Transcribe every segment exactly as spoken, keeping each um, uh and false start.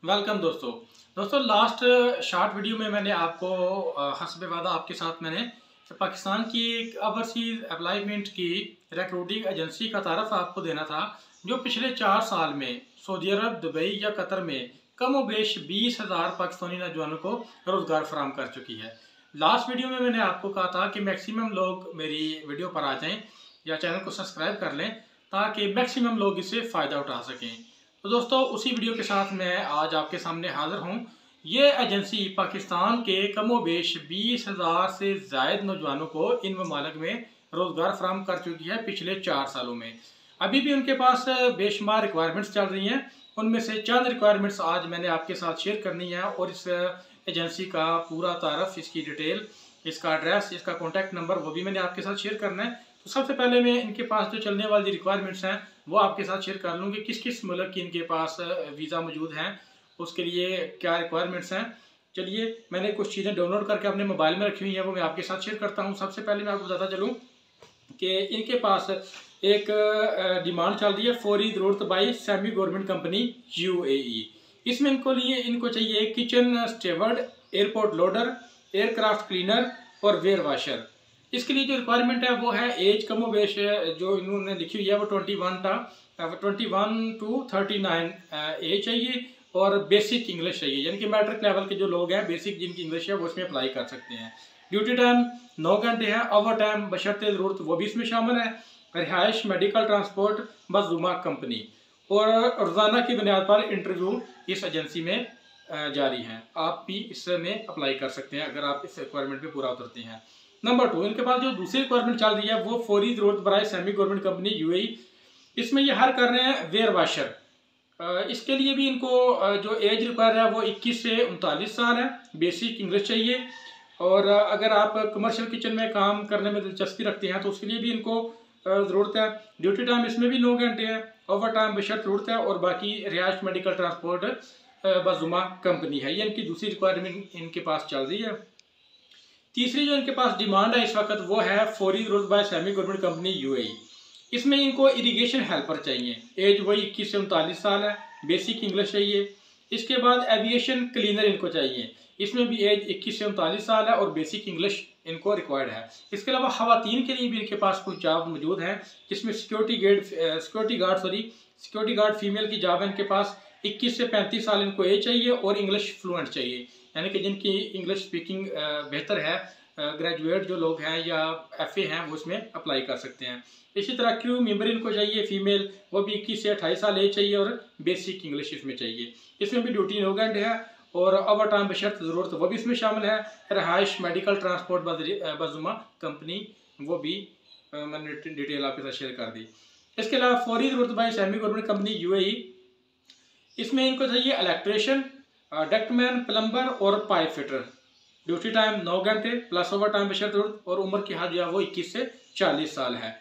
Welcome दोस्तों दोस्तों last short video में मैंने आपको हस्बे वादा आपके साथ मैंने पाकिस्तान की एक ओवरसीज एम्प्लॉयमेंट की रिक्रूटिंग एजेंसी का तारफ आपको देना था, जो पिछले चार साल में सऊदी अरब, दुबई या कतर में कम व बेश बीस हज़ार पाकिस्तानी नौजवानों को रोज़गार फराहम कर चुकी है। लास्ट वीडियो में मैंने आपको कहा था कि मैक्सिमम लोग मेरी वीडियो पर आ जाएँ या चैनल को सब्सक्राइब कर लें ताकि मैक्सिमम लोग इससे फ़ायदा उठा सकें। तो दोस्तों उसी वीडियो के साथ मैं आज आपके सामने हाज़िर हूँ। ये एजेंसी पाकिस्तान के कमो बेश बीस हज़ार से ज़ायद नौजवानों को इन ममालिक में रोज़गार फराहम कर चुकी है पिछले चार सालों में। अभी भी उनके पास बेशुमार रिक्वायरमेंट्स चल रही हैं। उनमें से चंद रिक्वायरमेंट्स आज मैंने आपके साथ शेयर करनी है और इस एजेंसी का पूरा तारफ़, इसकी डिटेल, इसका एड्रेस, इसका कॉन्टैक्ट नंबर वो भी मैंने आपके साथ शेयर करना है। तो सबसे पहले मैं इनके पास जो चलने वाली रिक्वायरमेंट्स हैं वो आपके साथ शेयर कर लूँ कि किस किस मुल्क की इनके पास वीज़ा मौजूद हैं, उसके लिए क्या रिक्वायरमेंट्स हैं। चलिए मैंने कुछ चीज़ें डाउनलोड करके अपने मोबाइल में रखी हुई हैं, वो मैं आपके साथ शेयर करता हूँ। सबसे पहले मैं आपको बताता चलूँ कि इनके पास एक डिमांड चल रही है फौरी ज़रूरत by semi government company U A E. इसमें इनको लिए इनको चाहिए kitchen steward, airport loader, aircraft cleaner और वेयर वाशर। इसके लिए जो रिक्वायरमेंट है वो है एज कमो बेश जो इन्होंने लिखी हुई है वो ट्वेंटी वन था twenty one to thirty nine age चाहिए और बेसिक इंग्लिश चाहिए, यानी कि मैट्रिक लेवल के जो लोग हैं बेसिक जिनकी इंग्लिश है वो इसमें अप्लाई कर सकते हैं। ड्यूटी टाइम नौ घंटे है, ओवर टाइम बशर्ते ज़रूरत वो भी इसमें शामिल है। रिहाइश, मेडिकल ट्रांसपोर्ट बजुमा कंपनी और रोज़ाना की बुनियाद पर इंटरव्यू इस एजेंसी में जारी हैं। आप भी इसमें अप्लाई कर सकते हैं अगर आप इस रिक्वायरमेंट पे पूरा उतरते हैं। नंबर टू, इनके पास जो दूसरी रिक्वायरमेंट चल रही है वो फौरी ज़रूरत बराए सेमी गवर्नमेंट कंपनी यूएई। इसमें ये हर कर रहे हैं वेयर वाशर। इसके लिए भी इनको जो एज रिक्वायर है वो इक्कीस से उनतालीस साल है। बेसिक इंग्लिश चाहिए और अगर आप कमर्शियल किचन में काम करने में दिलचस्पी रखते हैं तो उसके लिए भी इनको ज़रूरत है। ड्यूटी टाइम इसमें भी नौ घंटे है, ओवर टाइम बशर्त ज़रूरत है और बाकी रिहाइश, मेडिकल ट्रांसपोर्ट बजुमा कंपनी है। ये इनकी दूसरी रिक्वायरमेंट इनके पास चल रही है। तीसरी जो इनके पास डिमांड है इस वक्त वो है फौरी ज़रूरत by semi government company UAE. इसमें इनको इरिगेशन हेल्पर चाहिए, एज वही इक्कीस से उनतालीस साल है, बेसिक इंग्लिश चाहिए। इसके बाद एविएशन क्लीनर इनको चाहिए, इसमें भी एज इक्कीस से उनतालीस साल है और बेसिक इंग्लिश इनको रिक्वायर्ड है। इसके अलावा खवातीन के लिए भी इनके पास कुछ जॉब मौजूद हैं, जिसमें security guard security guard sorry security guard female की जॉब है इनके पास। इक्कीस से पैंतीस साल इनको एज चाहिए और इंग्लिश फ्लुएंट चाहिए, यानी कि जिनकी इंग्लिश स्पीकिंग बेहतर है, ग्रेजुएट जो लोग हैं या एफ ए हैं वो इसमें अप्लाई कर सकते हैं। इसी तरह क्रू मेंबर इनको चाहिए फीमेल, वो भी इक्कीस से अट्ठाईस साल एज चाहिए और बेसिक इंग्लिश इसमें चाहिए। इसमें भी ड्यूटी नौ घंटे है और ओवर टाइम बशर्त ज़रूरत वो भी इसमें शामिल है। रहाइश, मेडिकल ट्रांसपोर्ट बजुमा कंपनी वो भी मैंने डिटेल आपके साथ शेयर कर दी। इसके अलावा फौरी ज़रूरत by semi government company UAE. इसमें इनको चाहिए इलेक्ट्रिशियन, डक्टमैन, प्लम्बर और पाइप फिटर। ड्यूटी टाइम नौ घंटे प्लस ओवर टाइम बशर्त ज़रूरत और उम्र की हद जो है वो इक्कीस से चालीस साल है।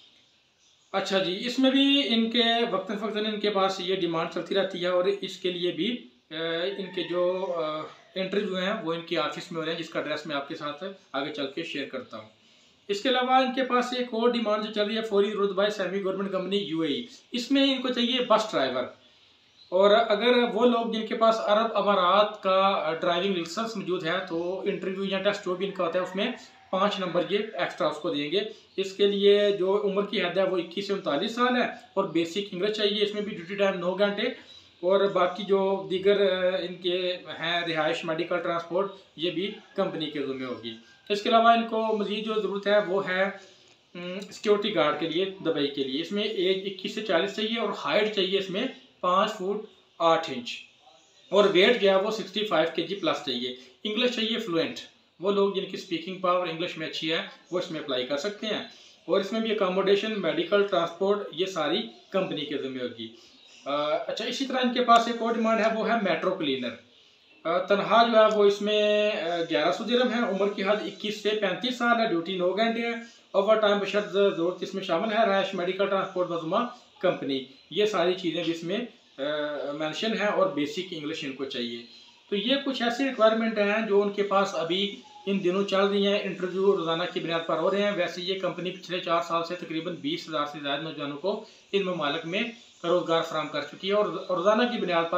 अच्छा जी, इसमें भी इनके वक्तन फ़क्तन इनके पास ये डिमांड चलती रहती है और इसके लिए भी इनके जो इंटरव्यू हैं वो इनकी ऑफिस में हो रहे हैं, जिसका एड्रेस मैं आपके साथ आगे चल के शेयर करता हूँ। इसके अलावा इनके पास एक और डिमांड जो चल रही है फौरी ज़रूरत by semi government company UAE. इसमें इनको चाहिए बस ड्राइवर और अगर वो लोग जिनके पास अरब अमारात का ड्राइविंग लाइसेंस मौजूद है तो इंटरव्यू या टेस्ट जो भी इनका होता है उसमें पाँच नंबर ये एक्स्ट्रा उसको देंगे। इसके लिए जो उम्र की हद है वो इक्कीस से उनतालीस साल है और बेसिक इंग्लिश चाहिए। इसमें भी ड्यूटी टाइम नौ घंटे और बाकी जो दीगर इनके हैं रिहाइश, मेडिकल ट्रांसपोर्ट ये भी कंपनी के ज़िम्मे होगी। इसके अलावा इनको मज़ीद जो ज़रूरत है वो है सिक्योरिटी गार्ड के लिए दुबई के लिए। इसमें एज इक्कीस से चालीस चाहिए और हाइट चाहिए इसमें पाँच फुट आठ इंच और वेट जो है वो sixty five K G plus चाहिए। इंग्लिश चाहिए फ्लुएंट, वो लोग जिनकी स्पीकिंग पावर इंग्लिश में अच्छी है वो इसमें अप्लाई कर सकते हैं। और इसमें भी अकोमोडेशन, मेडिकल ट्रांसपोर्ट ये सारी कंपनी के ज़िम्मे होगी। अच्छा, इसी तरह इनके पास एक और डिमांड है वो है मेट्रो क्लीनर। तनख्वाह जो है वो इसमें ग्यारह सौ दिरहम है, उम्र की हद इक्कीस से पैंतीस साल है, ड्यूटी नौ घंटे है, ओवर टाइम बशर्त ज़रूरत इसमें शामिल है। रहाइश, मेडिकल ट्रांसपोर्ट बजुमा कंपनी ये सारी चीज़ें भी इसमें मेंशन है और बेसिक इंग्लिश इनको चाहिए। तो ये कुछ ऐसी रिक्वायरमेंट हैं जो उनके पास अभी इन दिनों चल रही हैं। इंटरव्यू रोज़ाना की बुनियाद पर हो रहे हैं। वैसे ये कंपनी पिछले चार साल से तकरीबन बीस हज़ार से ज़्यादा नौजवानों को इन ममालिक में रोज़गार फराहम कर चुकी है और रोज़ाना की बुनियाद पर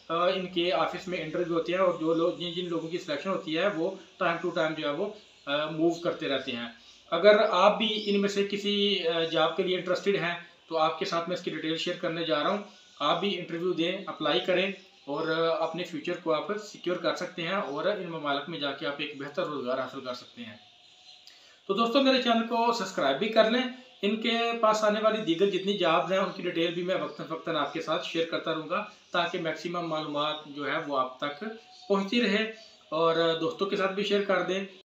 इनके ऑफिस में इंटरव्यू होते हैं और जो लोग जिन जिन लोगों की सिलेक्शन होती है वो टाइम टू टाइम जो है वो मूव करते रहते हैं। अगर आप भी इनमें से किसी जॉब के लिए इंटरेस्टेड हैं तो आपके साथ मैं इसकी डिटेल शेयर करने जा रहा हूँ। आप भी इंटरव्यू दें, अप्लाई करें और अपने फ्यूचर को आप सिक्योर कर सकते हैं और इन ममालिक में जाके आप एक बेहतर रोज़गार हासिल कर सकते हैं। तो दोस्तों मेरे चैनल को सब्सक्राइब भी कर लें। इनके पास आने वाली दीगर जितनी जॉब्स हैं उनकी डिटेल भी मैं वक्तन वक्तन आपके साथ शेयर करता रहूँगा ताकि मैक्सिमम मालूमात जो है वो आप तक पहुँचती रहे और दोस्तों के साथ भी शेयर कर दें।